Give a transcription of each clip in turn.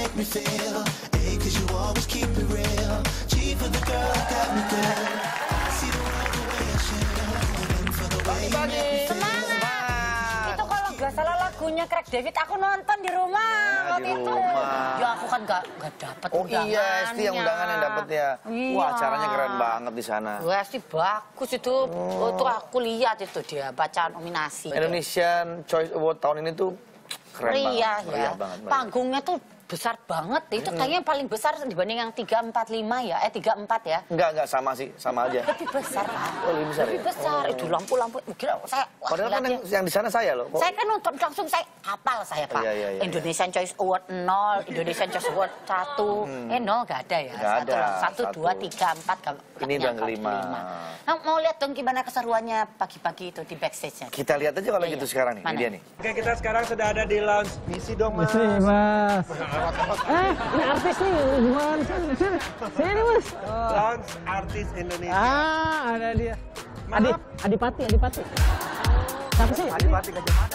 make me feel. A, 'cause you always keep it real. G for the girl that got me good. I see the world the way I should. And for the way you make me feel. Itu kalau nggak salah lagunya Craig David, aku nonton di rumah waktu itu. Ya aku kan nggak dapet undangannya. Oh iya, Esti yang undangan yang dapet ya. Iya. Wah, acaranya keren banget di sana. Wah, Esti bagus itu. Tuh aku lihat itu dia baca nominasi. Indonesian Choice Award tahun ini tuh keren banget. Iya, Meriah banget. Panggungnya tuh besar banget. Itu kayaknya paling besar dibanding yang 3, 4, 5 ya. 3, 4 ya. Enggak sama sih, sama aja. Lebih besar lah. Oh, lebih besar. Lebih Ya? besar. Itu lampu-lampu. Gila, saya. Padahal kan yang di sana saya loh. Saya kan nonton langsung, saya hafal saya Pak. Iya. Indonesian Choice Award 0, Indonesian Choice Award 1. 0 nggak ada ya? Nggak ada. 1, 2, 3, 4. Ini udah kelima. Nah, mau lihat dong gimana keseruannya pagi-pagi itu di backstage-nya. Kita lihat aja kalau gitu sekarang nih. Ini dia nih. Oke, kita sekarang sudah ada di lounge. Misi dong, Mas. Misi, Mas. Ini artis nih, hubungan sini, Mas. Lounge artis Indonesia. Ah, ada dia. Adipati. Siapa sih? Adipati Gajah Mada.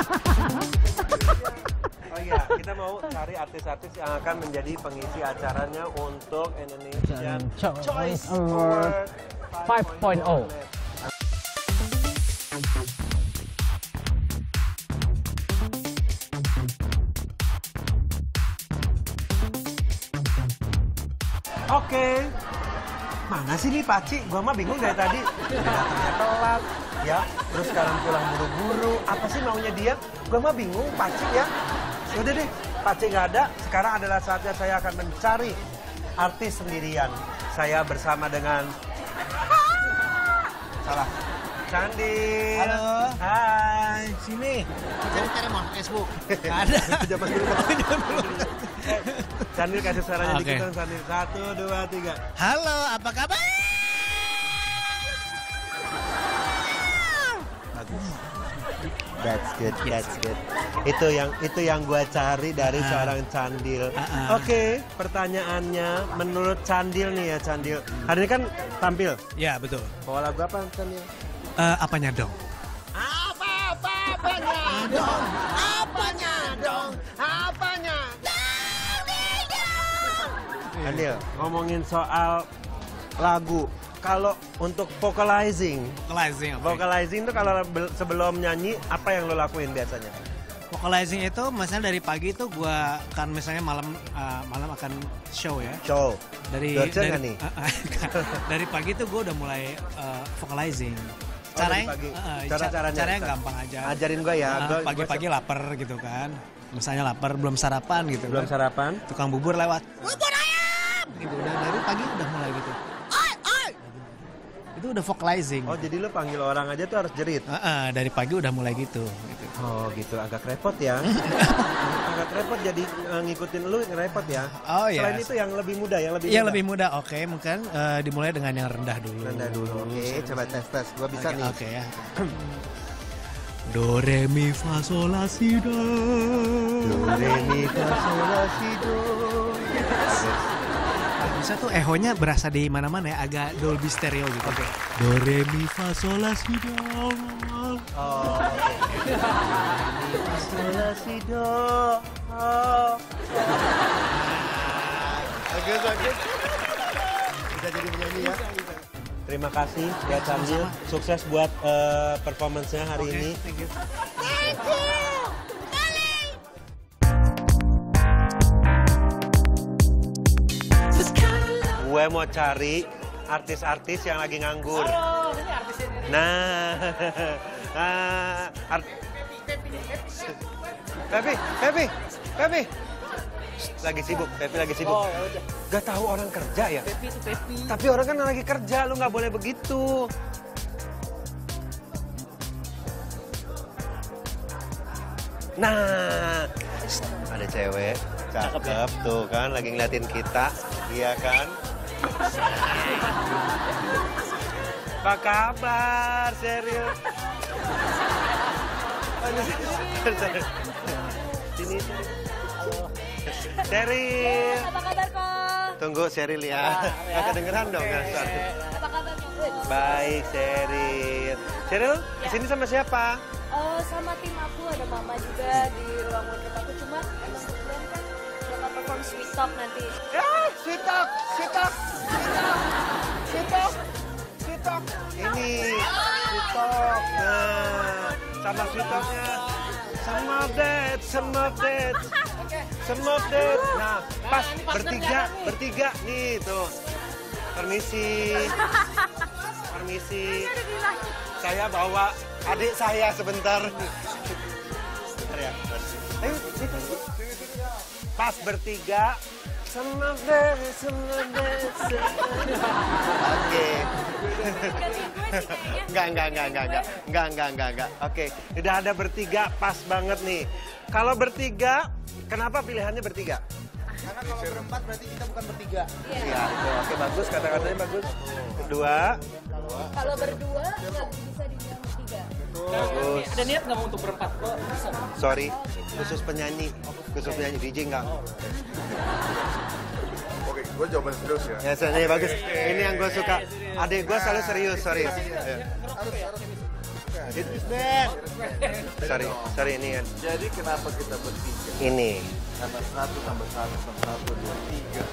Oh iya, kita mau cari artis-artis yang akan menjadi pengisi acaranya untuk Indonesian Choice Award 5.0. Oke. Mana sih nih Paci? Gua mah bingung dari tadi. Datangnya telat, ya. Terus sekarang pulang buru-buru. Apa sih maunya dia? Gua mah bingung, Paci ya. Udah deh, Paci nggak ada. Sekarang adalah saatnya saya akan mencari artis sendirian. Saya bersama dengan... Salah. Candi. Halo. Hai. Sini. Cari Teremon, Facebook. Nggak ada. Jangan dulu. Candil kasih suaranya dikit dong, Candil. 1, 2, 3. Halo, apa kabar? Bagus. That's good. Itu yang gua cari dari seorang Candil. Oke, pertanyaannya menurut Candil nih ya, Candil. Hari ini kan tampil. Ya, betul. Bawa lagu apa, Candil? Apanya dong? Candil, ngomongin soal lagu. Kalau untuk vocalizing itu kalau sebelum nyanyi, apa yang lo lakuin biasanya? Vocalizing itu misalnya dari pagi itu gua kan misalnya malam akan show ya. Show. Dari nih? Dari pagi itu gua udah mulai vocalizing. Caranya gampang aja. Ajarin gua ya. Pagi-pagi lapar gitu kan. Misalnya lapar belum sarapan gitu. Belum sarapan. Tukang bubur lewat. Bubur ayam. Gitu udah dari pagi udah mulai gitu. Itu udah vocalizing. Oh, jadi lo panggil orang aja tuh harus jerit? Dari pagi udah mulai gitu. Oh gitu, agak repot ya. Agak repot jadi ngikutin lu repot ya. Oh iya. Selain itu yang lebih mudah, lebih mudah. Oke, mungkin dimulai dengan yang rendah dulu. Oke, coba tes. Gua bisa nih. Oke ya. Do re mi fa sol la si do. Bisa tuh ehonya berasa di mana-mana ya, agak Dolby Stereo gitu. Oke. Do re mi fa sol la si do. Oh, oke. Mi fa sol la si do. Bagus. Bisa jadi penyanyi ya. Terima kasih ya Candil. Sukses buat performance-nya hari ini. Thank you. Gue mau cari artis-artis yang lagi nganggur. Halo, ini artis ini. Nah, Pepi. Lagi sibuk. Oh, ya udah. Gak tahu orang kerja ya? Pepi itu Pepi. Tapi orang kan lagi kerja, lu nggak boleh begitu. Nah, ada cewek, cakep tuh kan, lagi ngeliatin kita, iya kan? Apa kabar, Sheryl? Sini. Sheryl. Apa kabar kok? Tunggu Sheryl ya. Gak kedengeran dong kan? Apa kabar kok? Baik, Sheryl. Sheryl, kesini sama siapa? Sama tim aku, ada mama juga di ruang workshop aku. Cuma emang kebetulan kan bakal perform Sweet Talk nanti. Ya, Sweet Talk. Ini Sweet Talk. Nah, sama Sweet Talknya. Some of that. Nah, pas bertiga nih tuh. Permisi. Saya bawa adik saya sebentar. Bentar ya. Ayo, pas bertiga. Some of that. Oke. Enggak. Oke, udah ada bertiga, pas banget nih. Kalau bertiga, kenapa pilihannya bertiga? Karena kalau berempat berarti kita bukan bertiga. Iya, itu. Oke, bagus, kata-katanya bagus. Kedua. Kalau berdua nggak bisa dibilang bertiga. Bagus. Ada niat nggak mau untuk berempat? Sorry, khusus penyanyi DJ enggak? Oke, gue jawaban serius ya. Ya, ini bagus. Ini yang gue suka. Adik gue selalu serius, sorry. Sorry ini kan. Jadi kenapa kita bertiga? Ini. Karena 1 tambah 1 tambah 1, 2, 3.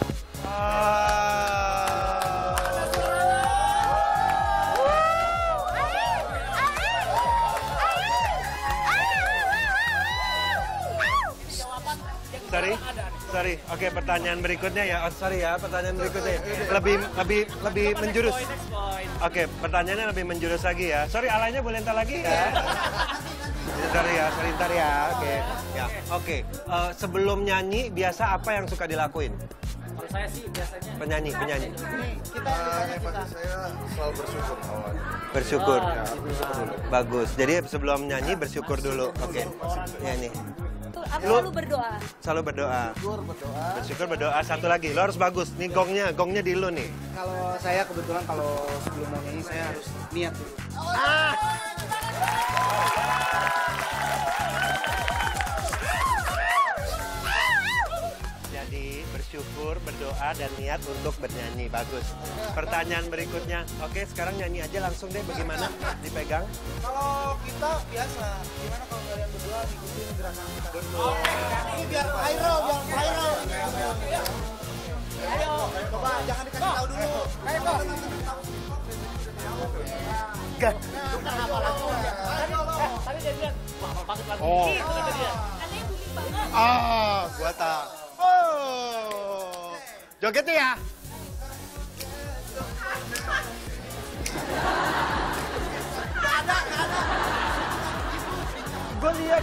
Sorry. Oke, pertanyaan berikutnya ya. Oh, sorry ya, pertanyaan berikutnya. Lebih menjurus. Oke, pertanyaannya lebih menjurus lagi ya. Sorry, alanya boleh ntar lagi ya. Sorry ntar ya. Oke. Ya, oke. Sebelum nyanyi, biasa apa yang suka dilakuin? Kalau saya sih biasanya Penyanyi. Yang pasti saya selalu bersyukur awalnya. Bersyukur. Bagus. Jadi sebelum nyanyi bersyukur dulu. Oke. Ya nih. Aku selalu berdoa. Selalu berdoa. Bersyukur berdoa. Satu lagi, lo harus bagus. Nih gongnya di lo nih. Kalau saya kebetulan kalau sebelum mau nyanyi saya harus niat dulu. Jadi bersyukur, berdoa, dan niat untuk bernyanyi. Bagus. Pertanyaan berikutnya. Oke, sekarang nyanyi aja langsung deh. Bagaimana? Dipegang. Kalau kita biasa, gimana kalau kalian berdua ngikutin gerakan kita? Betul. Ini biar viral. Ayo, coba jangan dikasih tahu dulu. Ayo, kok. Gak. tadi dia bilang, wah bagus lagu Oh. ini, kata dia. Katanya booming banget. Gua tak. Oh. Jogetnya ya. Gue lihat.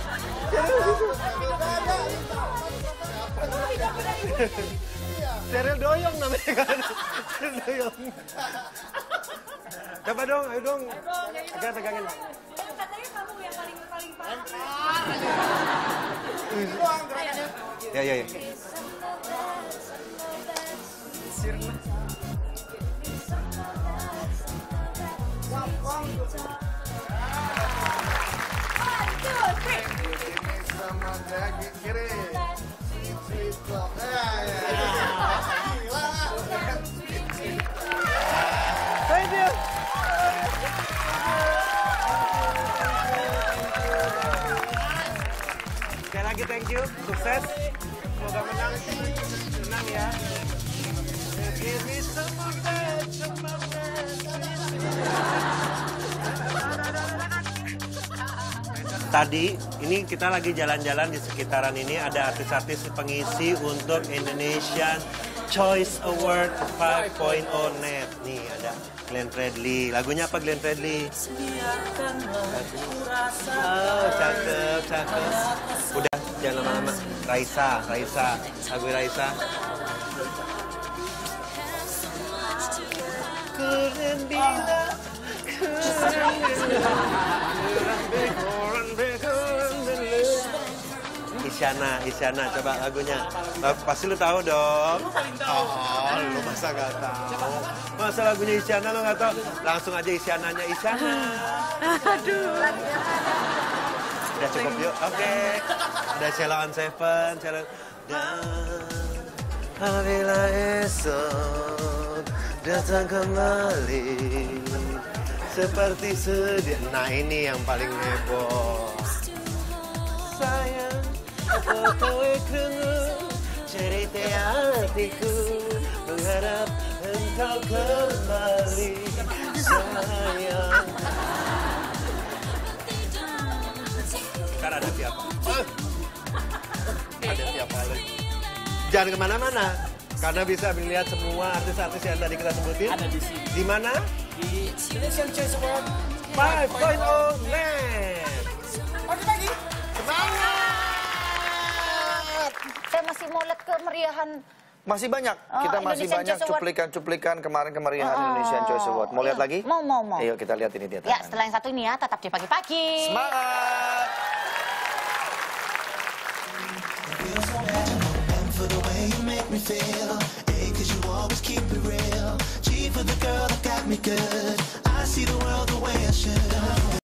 Serial doyong namanya kan. Serial doyong. Coba dong, ayo dong. Agak pegangin. Katanya kamu yang paling parah. Ya. Ini sama daging kiri. Thank you. Sekali lagi thank you, sukses. Semoga menang ya. Give me some of that, some of that. Tadi ini kita lagi jalan-jalan di sekitaran ini, ada artis-artis pengisi untuk Indonesian Choice Award 5.0 Net. Nih ada Glenn Fredly. Lagunya apa Glenn Fredly? Oh, cakep. Udah, jangan lama-lama. Raisa. Lagu Raisa. Kurang bilang, Isyana, coba lagunya. Pasti lu tahu dong. Lu masa nggak tahu? Masa lagunya Isyana lu nggak tahu? Langsung aja Isyananya Isyana. Aduh. Udah cukup yuk. Oke. Udah Sheila on Seven, Sheila. Dan apabila esok datang kembali seperti sedia. Nah ini yang paling heboh. Sayang, apa kau kerana hatiku mengharap engkau kembali sayang. Ntar ada siapa? Ada siapa lagi? Jangan kemana-mana, karena bisa melihat semua artis-artis yang tadi kita sebutin. Ada di sini. Di mana? Di Indonesian Choice Award 5.0 next. Oke lagi. Semangat! Saya masih mau lihat kemeriahan. Masih banyak, kita masih Indonesian banyak Choice Award. cuplikan-cuplikan kemarin kemeriahan Indonesian Choice Award. Mau lihat lagi? Mau. Ayo kita lihat ini dia. Ya, setelah yang satu ini ya, tetap di pagi-pagi. Semangat! For the way you make me feel, A, 'cause you always keep it real. G for the girl that got me good. I see the world the way I should.